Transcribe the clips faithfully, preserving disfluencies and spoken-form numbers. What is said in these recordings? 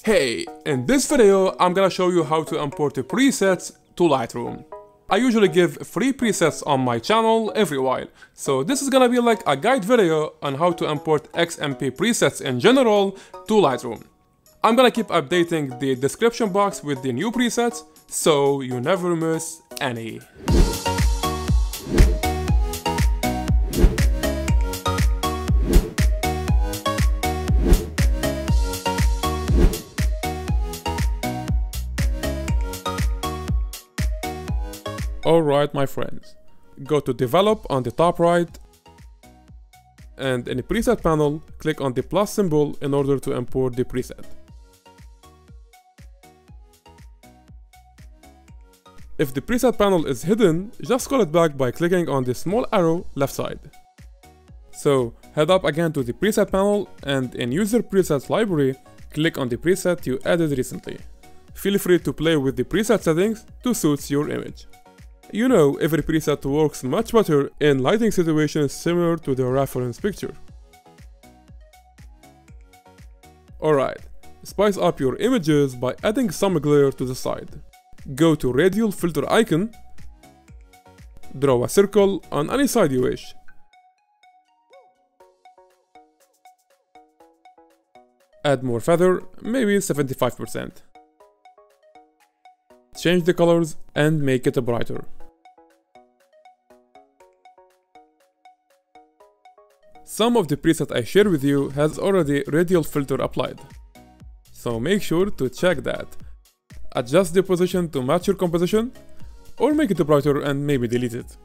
Hey, in this video I'm gonna show you how to import the presets to Lightroom. I usually give free presets on my channel every while, so this is gonna be like a guide video on how to import X M P presets in general to Lightroom. I'm gonna keep updating the description box with the new presets, so you never miss any. Alright my friends, go to develop on the top right and in the preset panel click on the plus symbol in order to import the preset. If the preset panel is hidden, just scroll it back by clicking on the small arrow left side. So head up again to the preset panel and in user presets library click on the preset you added recently. Feel free to play with the preset settings to suit your image. You know, every preset works much better in lighting situations similar to the reference picture. Alright, spice up your images by adding some glare to the side. Go to radial filter icon, draw a circle on any side you wish. Add more feather, maybe seventy-five percent. Change the colors and make it brighter. Some of the preset I share with you has already radial filter applied, so make sure to check that. Adjust the position to match your composition, or make it brighter and maybe delete it.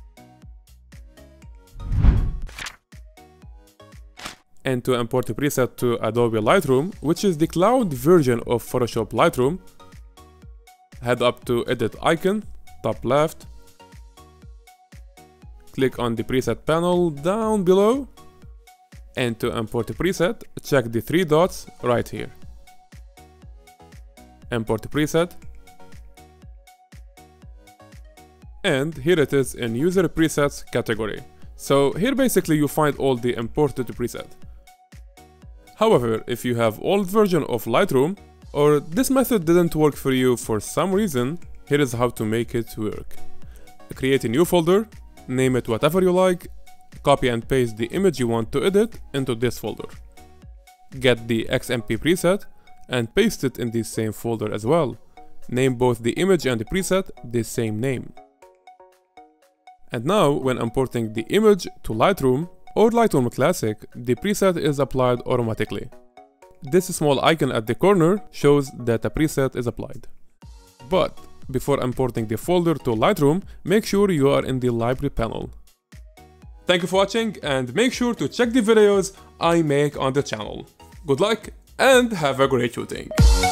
And to import the preset to Adobe Lightroom, which is the cloud version of Photoshop Lightroom, head up to edit icon, top left, click on the preset panel down below, and to import the preset, check the three dots right here. Import the preset, and here it is in user presets category. So here basically you find all the imported preset. However, if you have old version of Lightroom, or this method didn't work for you for some reason, here is how to make it work. Create a new folder, name it whatever you like, copy and paste the image you want to edit into this folder. Get the X M P preset and paste it in the same folder as well. Name both the image and the preset the same name. And now, when importing the image to Lightroom or Lightroom Classic, the preset is applied automatically. This small icon at the corner shows that a preset is applied. But before importing the folder to Lightroom, make sure you are in the library panel. Thank you for watching and make sure to check the videos I make on the channel. Good luck and have a great shooting!